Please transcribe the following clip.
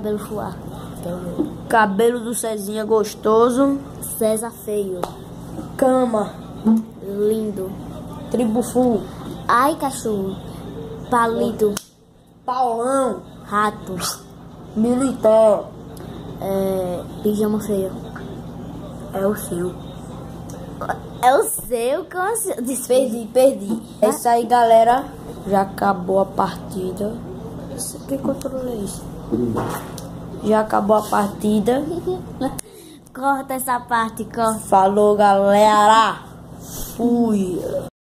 cabelo fuar. Cabelo do Cezinha gostoso. César feio. Cama. Lindo. Tribufu. Ai, cachorro. Palito. Paulão. Rato. Militar. Pijama feio. É o seu. É o seu? Como assim? Perdi. É isso aí, galera. Já acabou a partida. Que controle é isso? Já acabou a partida. Corta essa parte, corta. Falou, galera. Fui.